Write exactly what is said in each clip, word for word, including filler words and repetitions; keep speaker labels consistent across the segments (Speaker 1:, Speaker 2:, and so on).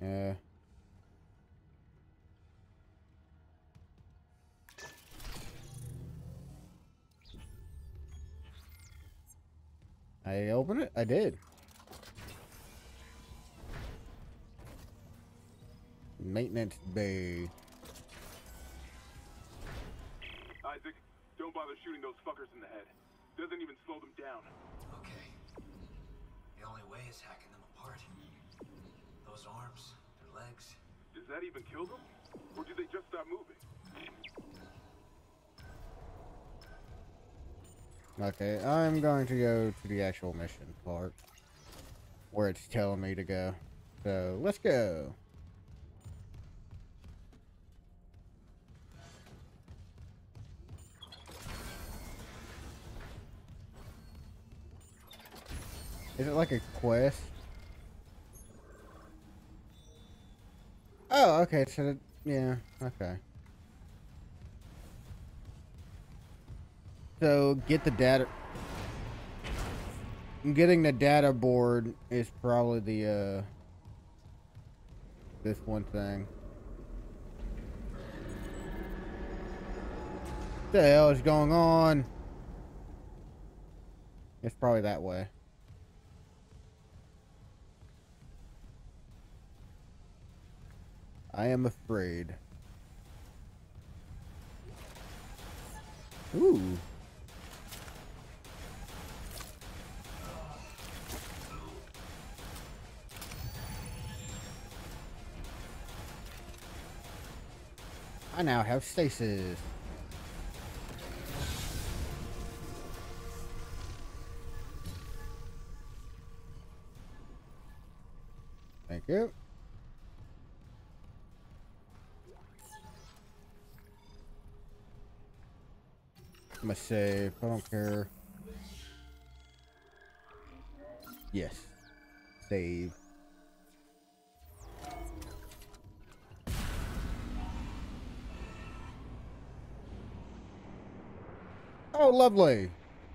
Speaker 1: Yeah. I opened it? I did. Maintenance bay.
Speaker 2: Isaac, don't bother shooting those fuckers in the head. Doesn't even slow them down.
Speaker 3: Okay. The only way is hacking them apart. Those arms, their legs.
Speaker 2: Does that even kill them? Or do they just stop moving?
Speaker 1: Okay, I'm going to go to the actual mission part. Where it's telling me to go. So, let's go. Is it like a quest? Oh, okay, so, that, yeah, okay. So, get the data. Getting the data board is probably the, uh, this one thing. What the hell is going on? It's probably that way. I am afraid. Ooh. I now have stasis. Thank you. I'm gonna save. I don't care. Yes. Save. Oh, lovely.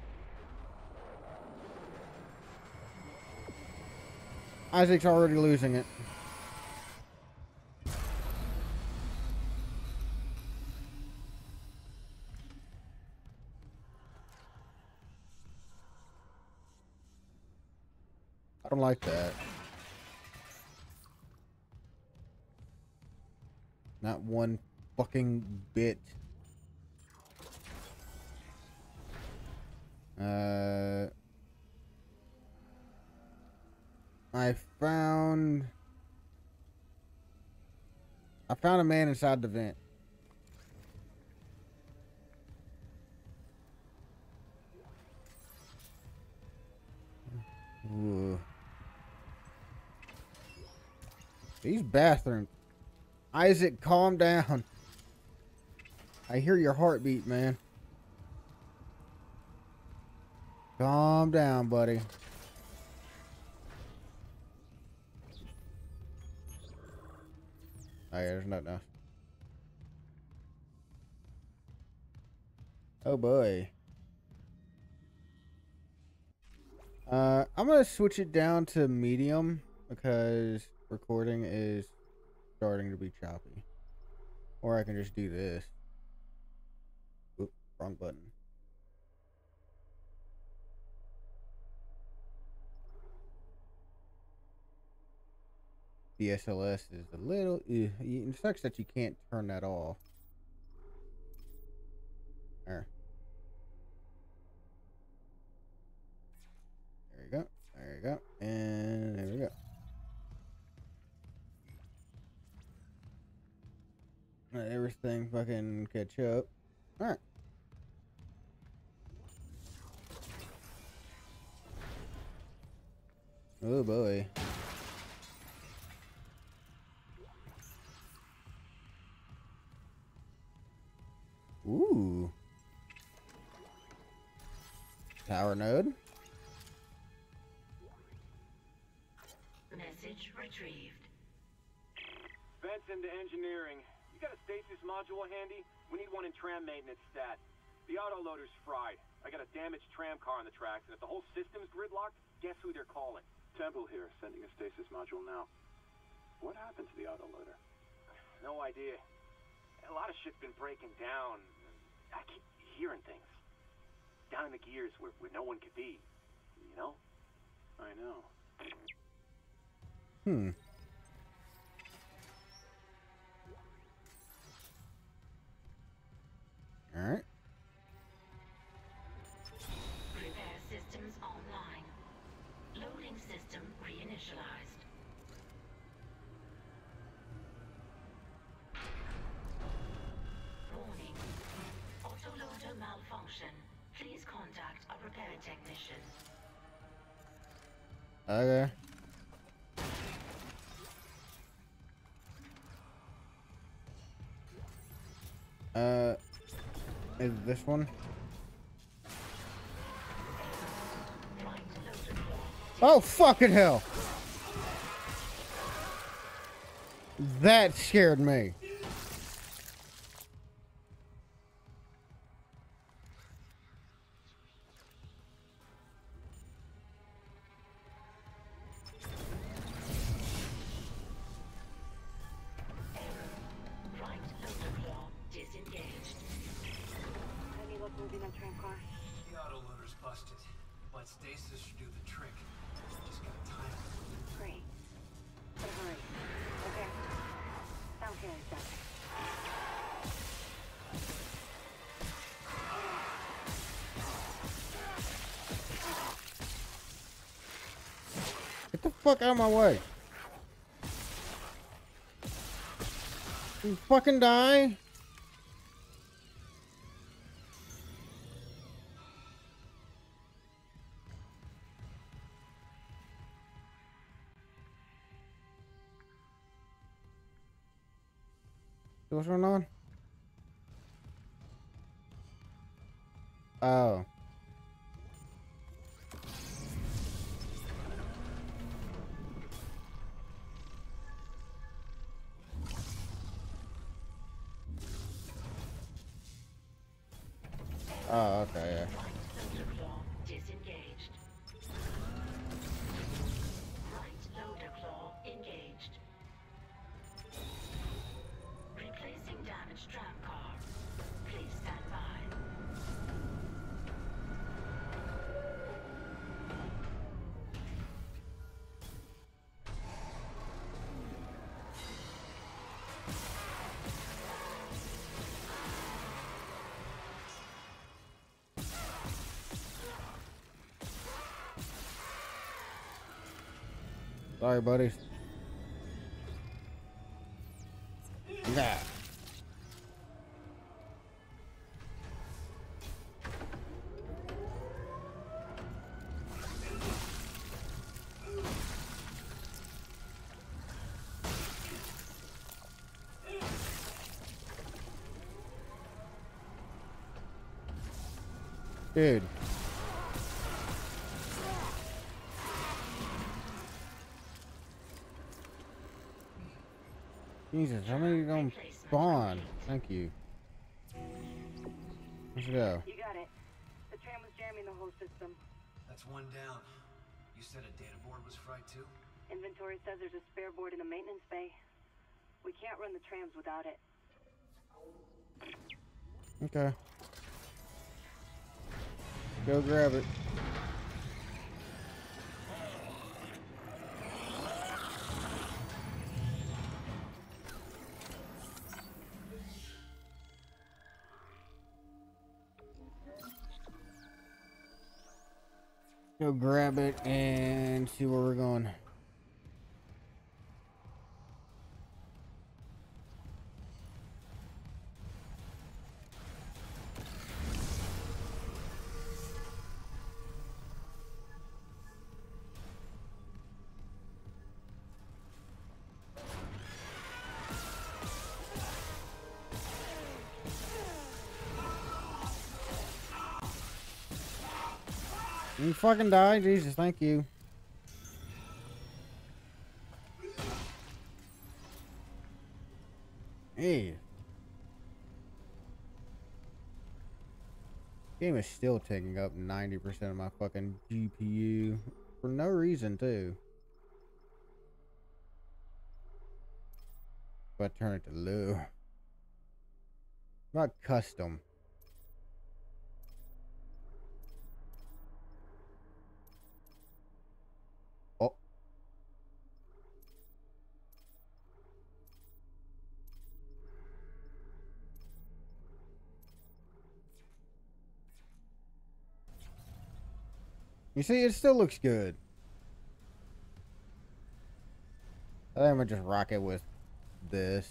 Speaker 1: Isaac's already losing it. I don't like that. Not one fucking bit. Uh, I found... I found a man inside the vent. Ooh. These bathrooms. Isaac, calm down. I hear your heartbeat, man. Calm down, buddy. Oh, yeah, there's nothing else. Oh, boy. Uh, I'm going to switch it down to medium because recording is starting to be choppy. Or I can just do this. Oop, wrong button. D S L S is a little... Ugh. It sucks that you can't turn that off. There. There you go. There you go. And there we go. Let everything fucking catch up. Alright. Oh boy. Ooh. Power node.
Speaker 4: Message retrieved.
Speaker 5: Vents into engineering. You got a stasis module handy? We need one in tram maintenance stat. The autoloader's fried. I got a damaged tram car on the tracks, and if the whole system's gridlocked, guess who they're calling?
Speaker 2: Temple here, sending a stasis module now. What happened to the autoloader?
Speaker 5: No idea. A lot of shit's been breaking down. I keep hearing things. Down in the gears where, where no one could be. You know?
Speaker 2: I know.
Speaker 1: Hmm. Alright.
Speaker 4: Repair systems online. Loading system reinitialized. Warning. Autoloader malfunction. Please contact a repair technician.
Speaker 1: Okay. Uh, is this one? Oh, fucking hell! That scared me.
Speaker 3: The autoloader's busted, but stasis should do the trick. Just gotta time it.
Speaker 6: Great. But hurry. Okay. Sound carries that.
Speaker 1: Get the fuck out of my way. You fucking die. What's going on? Oh. Oh, okay, yeah.
Speaker 4: Disengaged. Right loader claw engaged. Replacing damaged tram car. Please stand by.
Speaker 1: Sorry, buddies. Nah. Dude. Jesus, how many are gonna spawn? Thank you. Let's go.
Speaker 6: You got it. The tram was jamming the whole system.
Speaker 3: That's one down. You said a data board was fried too?
Speaker 6: Inventory says there's a spare board in the maintenance bay. We can't run the trams without it.
Speaker 1: Okay. Go grab it. Go grab it and see where we're going. You fucking die, Jesus, thank you. Hey. Game is still taking up ninety percent of my fucking G P U. For no reason, too. If I turn it to low. Not custom. Oh. You see, it still looks good. I think I'm gonna just rock it with this.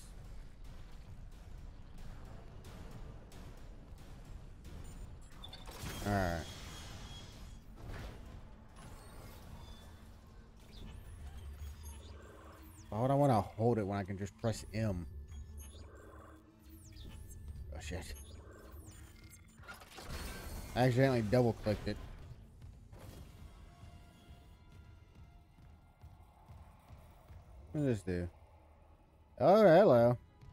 Speaker 1: Alright. Why would I want to hold it when I can just press M? Oh shit. I accidentally double clicked it. What does this do? Oh, hello.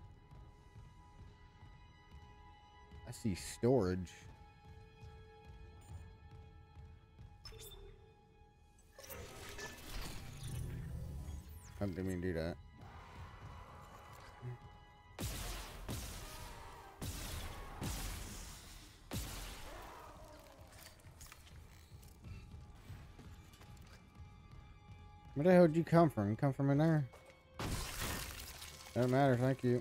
Speaker 1: I see storage. I didn't mean to do that. Where the hell did you come from? You come from in there? Doesn't matter, thank you.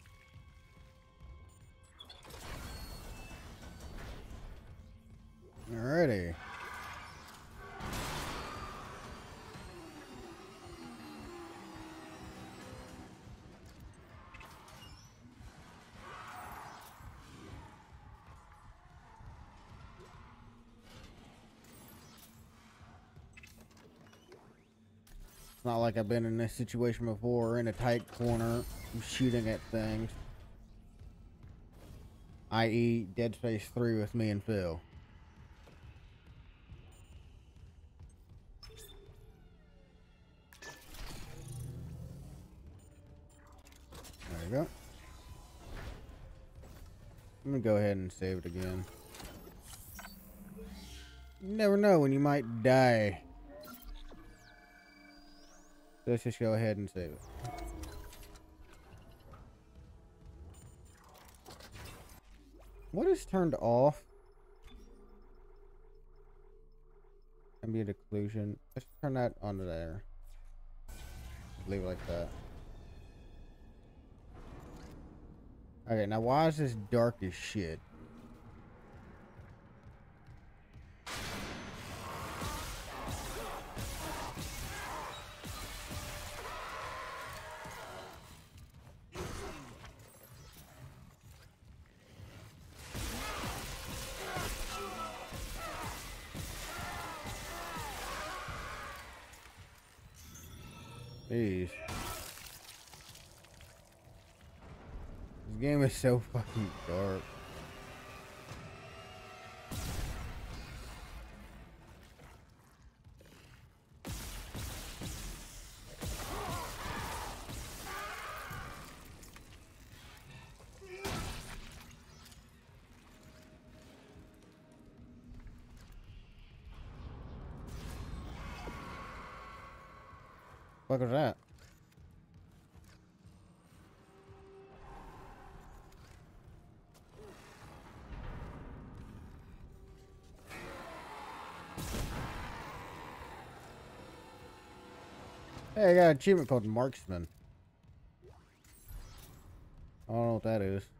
Speaker 1: Alrighty. It's not like I've been in this situation before, in a tight corner, shooting at things. that is. Dead Space three with me and Phil. There you go. I'm gonna go ahead and save it again. You never know when you might die. Let's just go ahead and save it. What is turned off? Ambient occlusion. Let's turn that onto there. Leave it like that. Okay, now why is this dark as shit? Jeez. This game is so fucking dark. What was that? Hey, I got an achievement called Marksman. I don't know what that is.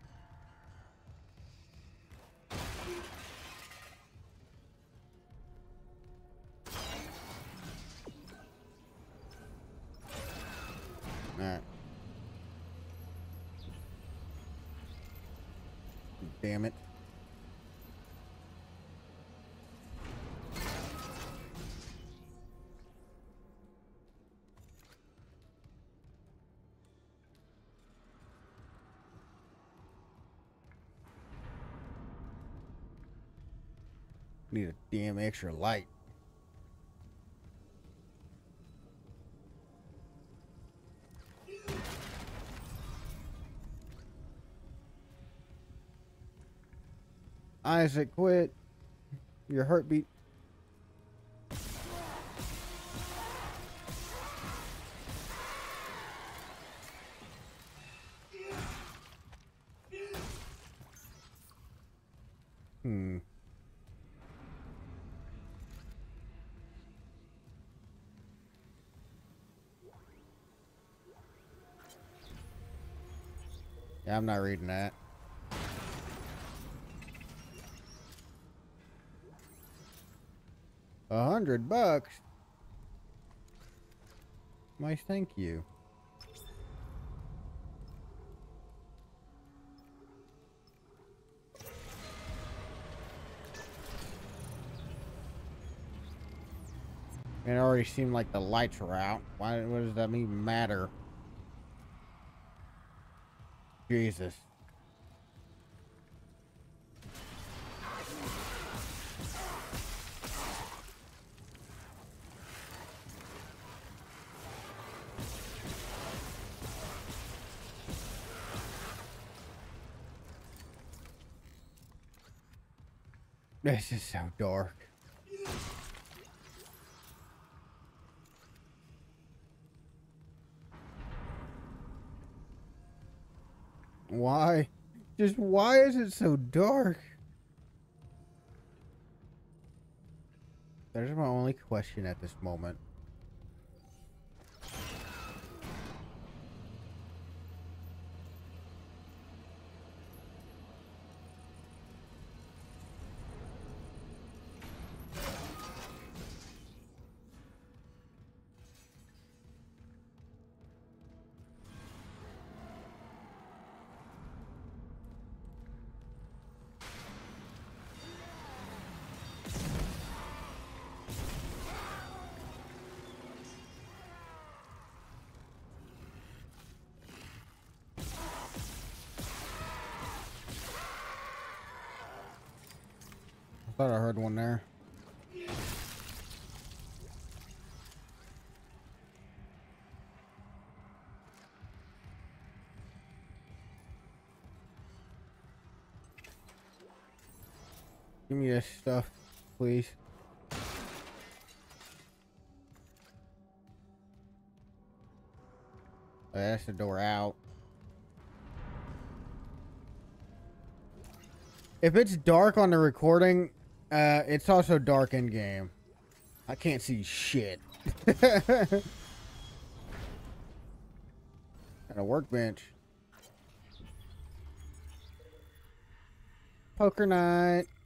Speaker 1: Alright. Damn it. Need a damn extra light. Isaac, quit. Your heartbeat. Yeah, I'm not reading that. A hundred bucks? Nice, thank you. It already seemed like the lights were out. Why? What does that even matter? Jesus. This is so dark. Why? Just why is it so dark? That is my only question at this moment. I thought I heard one there. Give me this stuff, please. Oh, that's the door out. If it's dark on the recording, uh, it's also dark in game. I can't see shit. Got a workbench. Poker night.